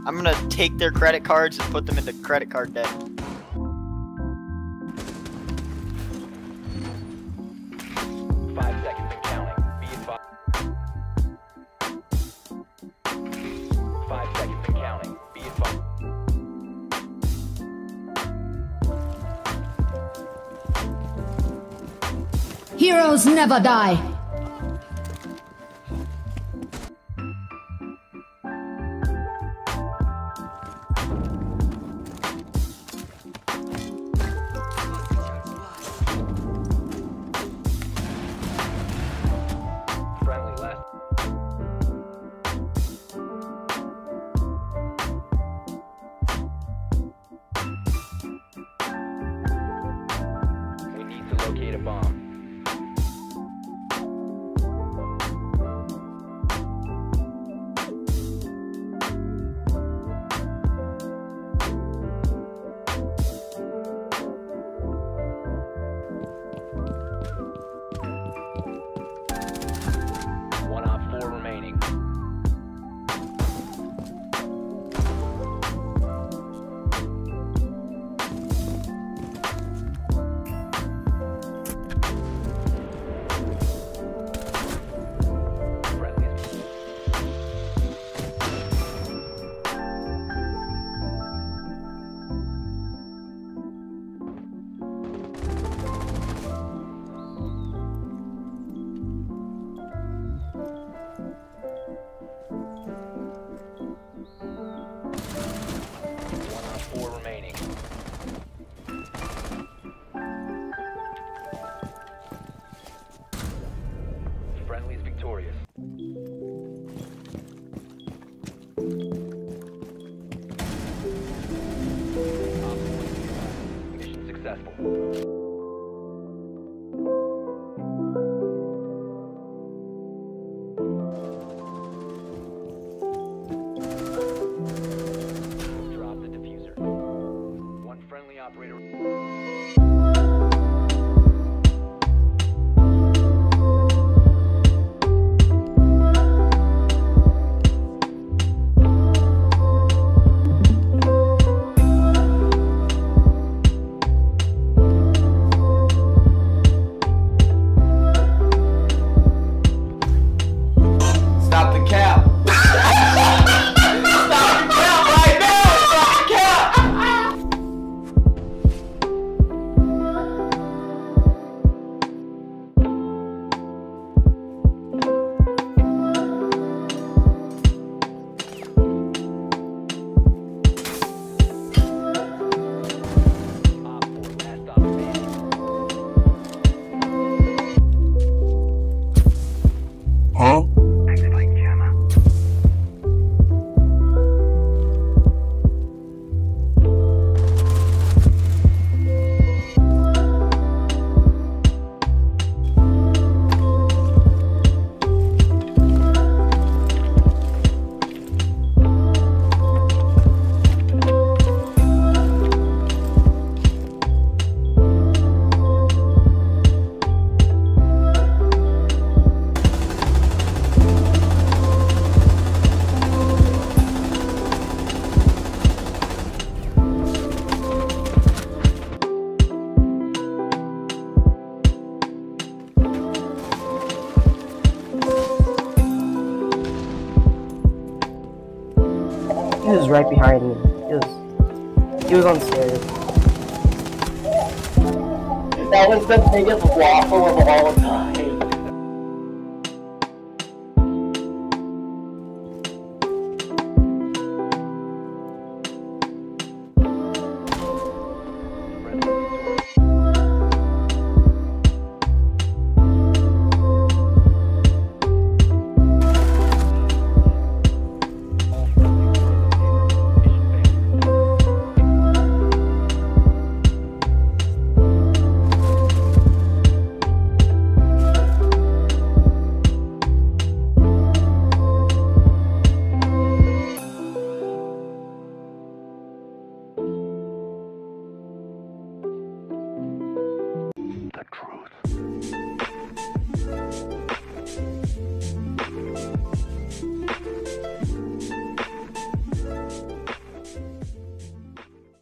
I'm gonna take their credit cards and put them into credit card debt. Heroes never die. Friendly left. We need to locate a bomb. Remaining. Friendly is victorious. Mission successful. Operator. Stop the cap. Huh? Activating jammer. He was right behind me. He was on the stairs. That was the biggest waffle of all time. The truth.